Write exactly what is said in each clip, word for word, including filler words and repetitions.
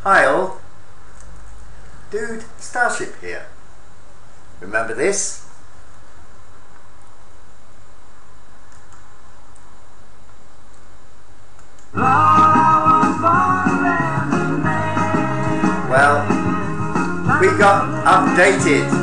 Hi all, Dude Starship here. Remember this? Well, we got updated.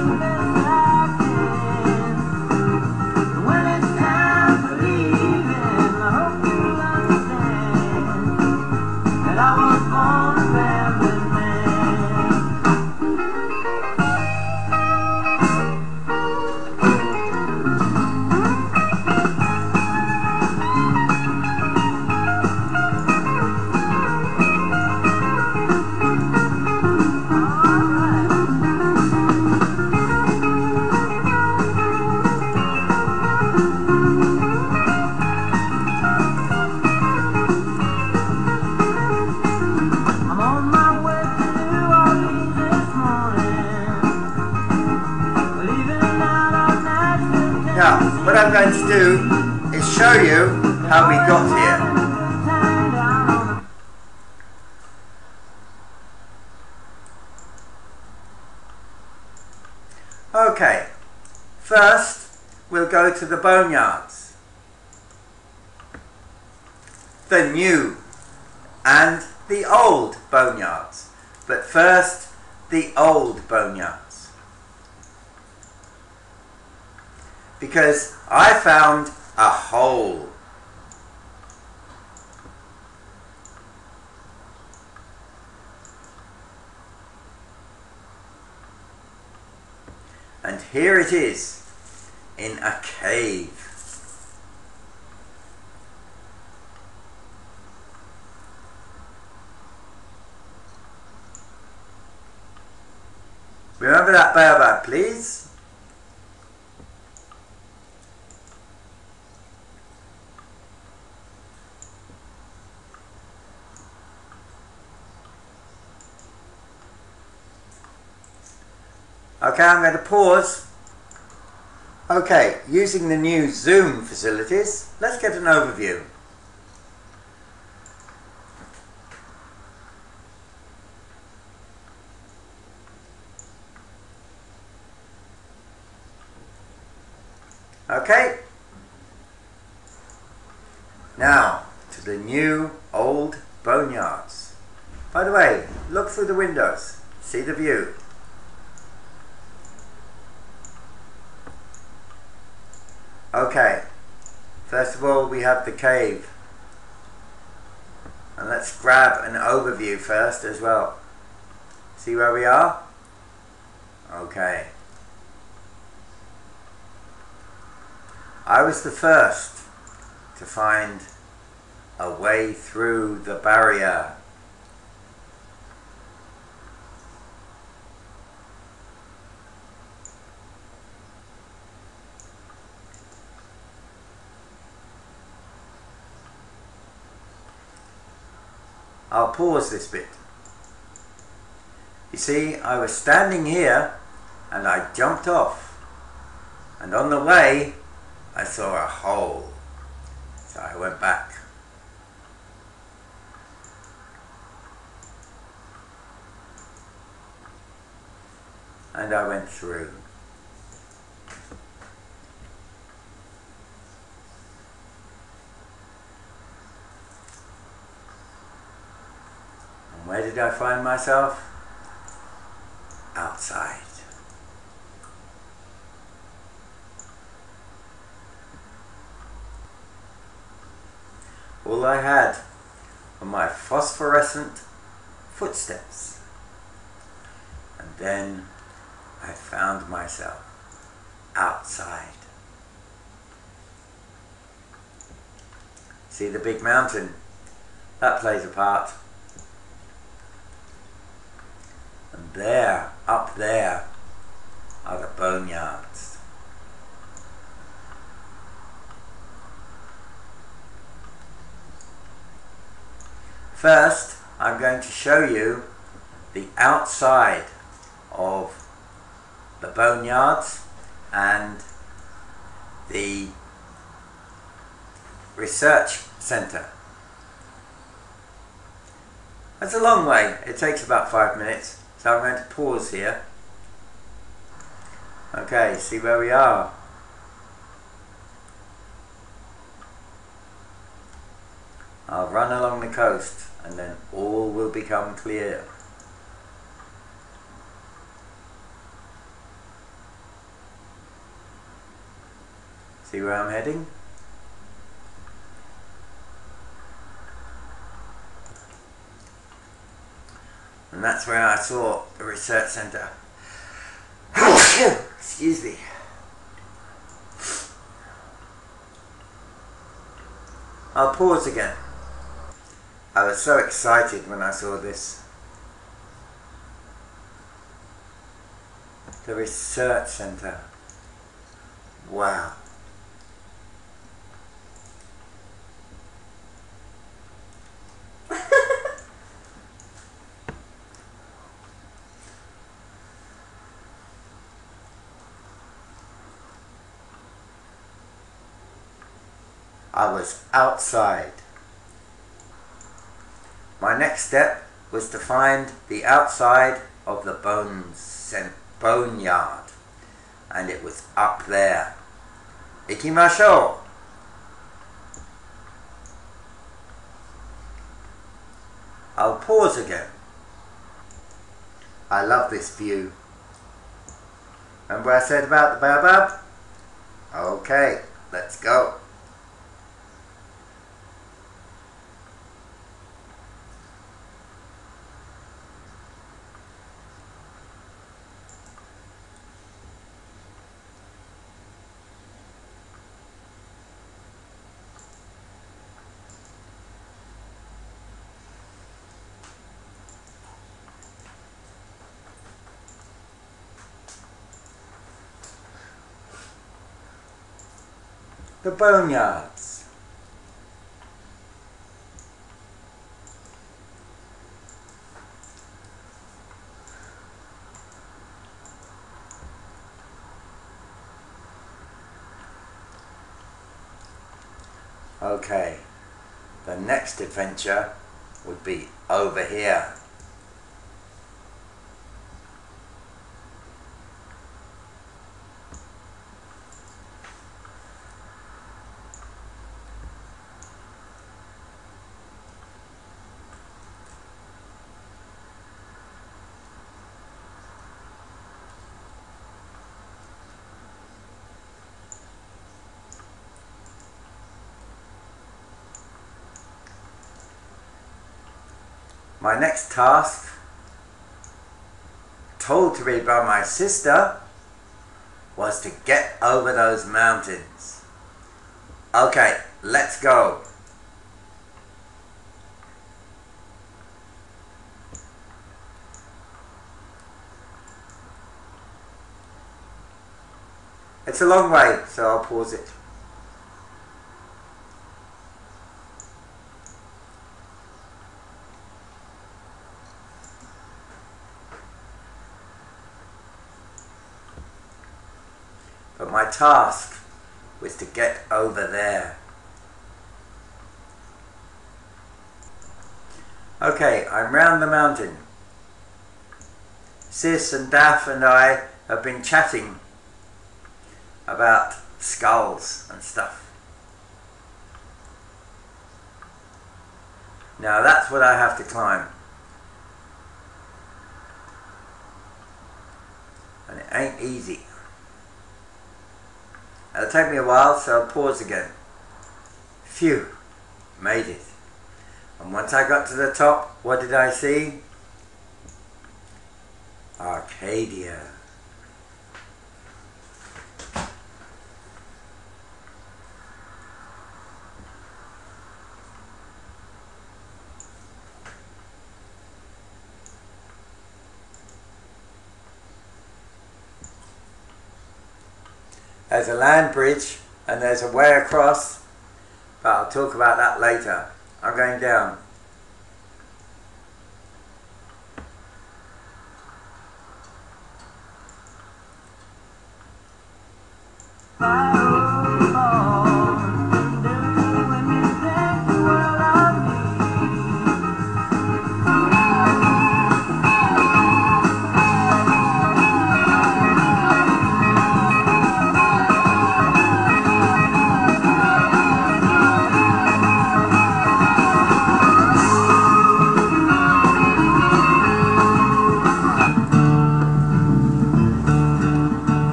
Now, what I'm going to do is show you how we got here. Okay, first we'll go to the boneyards. The new and the old boneyards. But first, the old boneyards. Because I found a hole. And here it is, in a cave. Remember that baobab, please? Okay, I'm going to pause. Okay, using the new Zoom facilities, let's get an overview. Okay. Now, to the new old boneyards. By the way, look through the windows, see the view. Okay, first of all we have the cave, and let's grab an overview first as well. See where we are? Okay. I was the first to find a way through the barrier. I'll pause this bit. You see, I was standing here and I jumped off, and on the way I saw a hole, so I went back. And I went through. Where did I find myself? Outside. All I had were my phosphorescent footsteps. And then I found myself outside. See the big mountain? That plays a part. And there, up there, are the boneyards. First, I'm going to show you the outside of the boneyards and the research centre. That's a long way. It takes about five minutes. So I'm going to pause here. Okay, see where we are. I'll run along the coast and then all will become clear. See where I'm heading? And that's where I saw the research centre. Excuse me. I'll pause again. I was so excited when I saw this. The research centre. Wow. I was outside. My next step was to find the outside of the bones boneyard, and it was up there. Ikimashou! I'll pause again. I love this view. Remember what I said about the baobab? Okay, let's go. The boneyards. Okay, the next adventure would be over here. My next task, told to me by my sister, was to get over those mountains. Okay, let's go. It's a long way, so I'll pause it. But my task was to get over there. Okay, I'm round the mountain. Sis and Daff and I have been chatting about skulls and stuff. Now that's what I have to climb. And it ain't easy. It'll take me a while, so I'll pause again. Phew, made it. And once I got to the top, what did I see? Arcadia. There's a land bridge and there's a way across, but I'll talk about that later. I'm going down.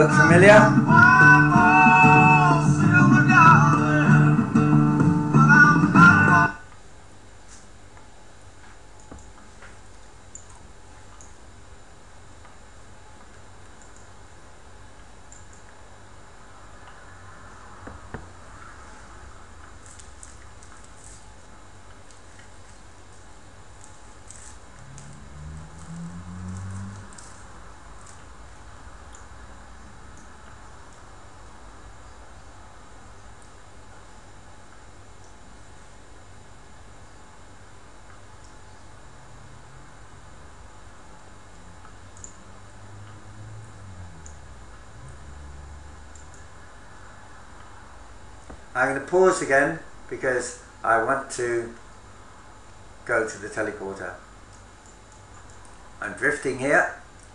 Look familiar? I'm going to pause again because I want to go to the teleporter. I'm drifting here.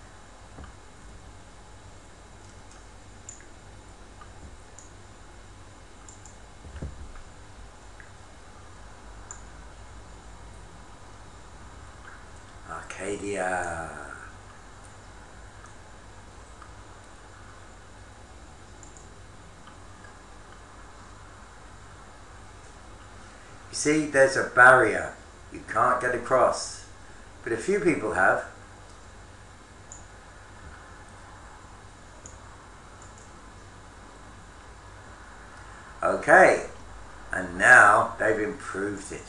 Arcadia. You see, there's a barrier. You can't get across. But a few people have. Okay. And now they've improved it.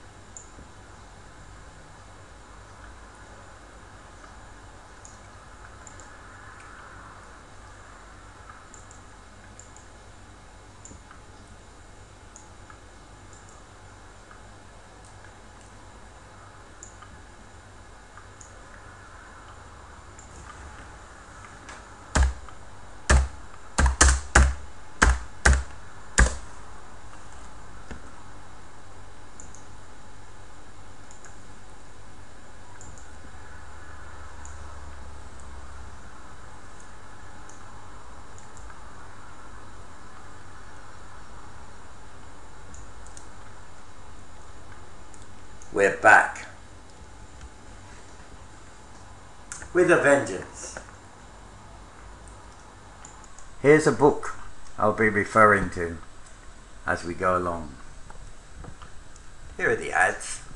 We're back with a vengeance. Here's a book I'll be referring to as we go along. Here are the ads.